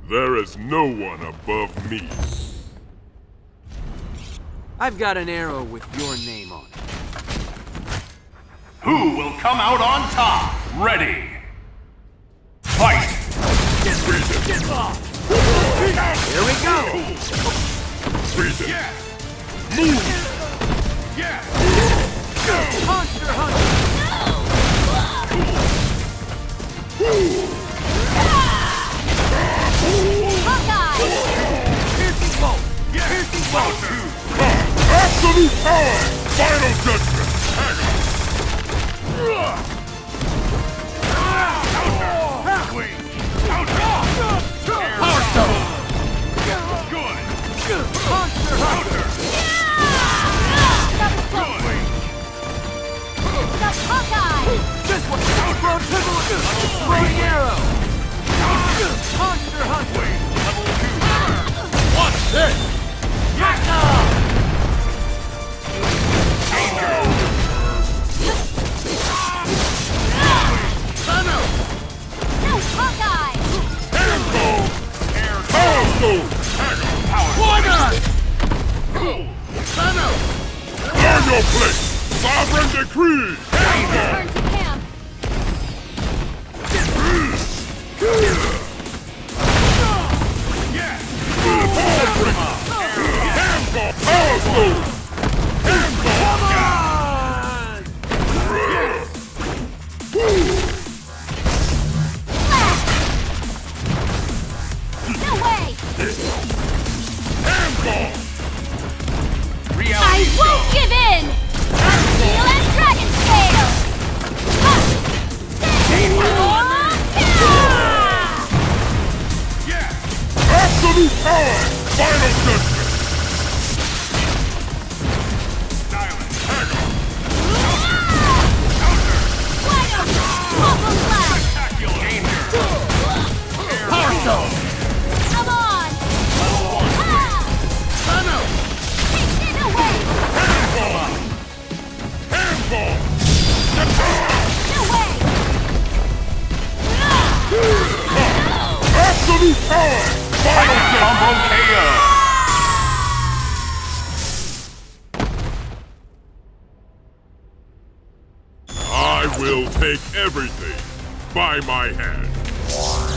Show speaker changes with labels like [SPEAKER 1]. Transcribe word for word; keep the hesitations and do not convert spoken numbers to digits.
[SPEAKER 1] There is no one above me.
[SPEAKER 2] I've got an arrow with your name on it.
[SPEAKER 3] Who will come out on top? Ready! Fight!
[SPEAKER 1] Get reason!
[SPEAKER 2] Get off! Here we go!
[SPEAKER 1] Reason!
[SPEAKER 3] Yeah!
[SPEAKER 1] Move!
[SPEAKER 3] Yeah!
[SPEAKER 2] Monster Hunter!
[SPEAKER 4] Hawkeye!
[SPEAKER 2] Piercing bolt!
[SPEAKER 3] Yeah!
[SPEAKER 2] Piercing bolt!
[SPEAKER 1] Absolute power! Final judgment!
[SPEAKER 3] Wait! Power Stone! Good!
[SPEAKER 2] Monster Hunter!
[SPEAKER 4] That was close! That's Hawkeye!
[SPEAKER 2] This one! Throw triple! Throwing arrow! Monster Hunter!
[SPEAKER 3] Level two!
[SPEAKER 2] What's this? Yakka!
[SPEAKER 3] Danger!
[SPEAKER 2] Thanos!
[SPEAKER 4] No, Hawkeye!
[SPEAKER 1] Handball!
[SPEAKER 3] Air
[SPEAKER 1] Power Stone!
[SPEAKER 3] Power!
[SPEAKER 2] Warner! Thanos!
[SPEAKER 1] Learn your place! Sovereign decree!
[SPEAKER 4] Return to camp!
[SPEAKER 3] Yeah!
[SPEAKER 1] Handball! Power Stone! Handball!
[SPEAKER 2] Come on!
[SPEAKER 4] No way!
[SPEAKER 1] Handball!
[SPEAKER 3] Reality
[SPEAKER 4] I won't
[SPEAKER 3] show.
[SPEAKER 4] give in! Steel and Dragon Scale! Ha!
[SPEAKER 3] Yeah!
[SPEAKER 1] Absolute power! Final judgment!
[SPEAKER 3] Silence! Spectacular! Danger!
[SPEAKER 2] Power Stone!
[SPEAKER 4] Come on! Ha!
[SPEAKER 2] Thanos!
[SPEAKER 4] Take it away!
[SPEAKER 1] Handball! Handball!
[SPEAKER 4] No way!
[SPEAKER 1] Absolute power! Final judgment!
[SPEAKER 3] Combo K O!
[SPEAKER 1] I will take everything by my hand.